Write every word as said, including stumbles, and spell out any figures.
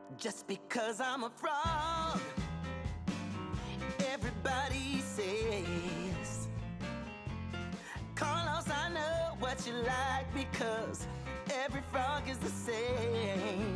Just because I'm a frog, everybody says, Carlos, I know what you like, because every frog is the same.